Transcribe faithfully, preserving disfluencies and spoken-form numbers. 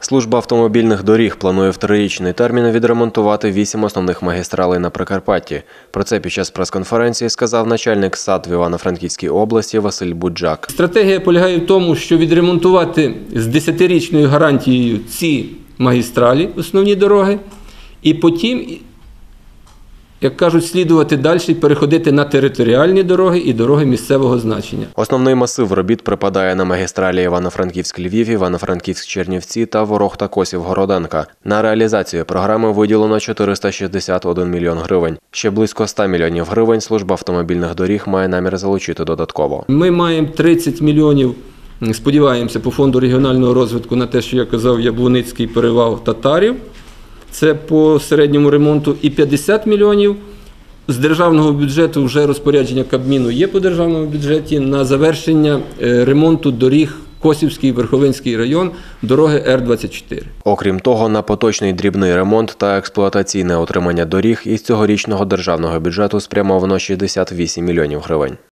Служба автомобільних доріг планує в трирічний термін відремонтувати вісім основних магістралей на Прикарпатті. Про це під час прес-конференції сказав начальник САД в Івано-Франківській області Василь Буджак. Стратегія полягає в тому, що відремонтувати з десятирічною гарантією ці магістралі, основні дороги, і потім, як кажуть, слідувати далі і переходити на територіальні дороги і дороги місцевого значення. Основний масив робіт припадає на магістралі Івано-Франківськ-Львів, Івано-Франківськ-Чернівці та Ворохта-Косів-Городенка. На реалізацію програми виділено чотириста шістдесят один мільйон гривень. Ще близько ста мільйонів гривень служба автомобільних доріг має намір залучити додатково. Ми маємо тридцять мільйонів, сподіваємося, по фонду регіонального розвитку на те, що я казав, Яблуницький перевал Татарів. Це по середньому ремонту, і п'ятдесят мільйонів з державного бюджету, вже розпорядження Кабміну є по державному бюджеті, на завершення ремонту доріг Косівський, Верховинський район, дороги Р двадцять чотири. Окрім того, на поточний дрібний ремонт та експлуатаційне утримання доріг із цьогорічного державного бюджету спрямовано шістдесят вісім мільйонів гривень.